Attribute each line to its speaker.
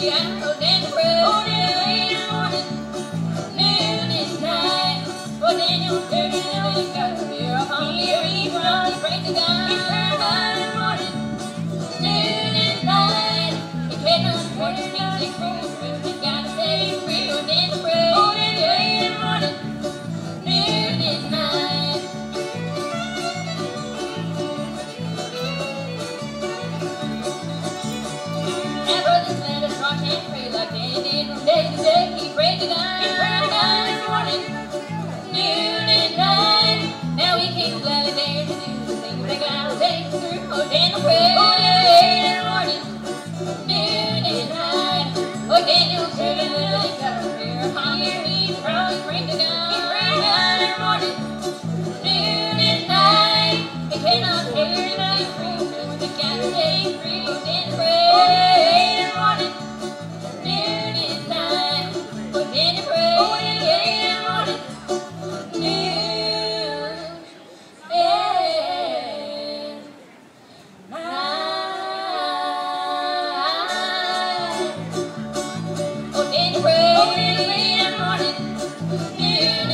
Speaker 1: out and pray. Oh, day and morning, noon and night. Oh, Daniel, you got to be a hungry run. Pray to God. He prayed night and morning, noon and night. He cannot pray to speak truth. He got to stay free. Oh, Daniel, pray. Oh, day and morning, noon and night. And brothers, let us watch and pray like Daniel did from day to day. He prayed to God. He prayed to God in the morning, noon and night. Now we can gladly dare to do the things that God will take us through. Oh, Daniel prayed all day and morning, noon and night. Oh, Daniel servant really got a prayer upon your knees. He prayed to God. He prayed to God in the morning, noon and night. He cannot hear the truth. We got to stay free. Oh, Daniel prayed all day and morning, noon and night. Oh, Daniel prayed all day and morning, noon and night. Oh, Daniel prayed all day and morning, noon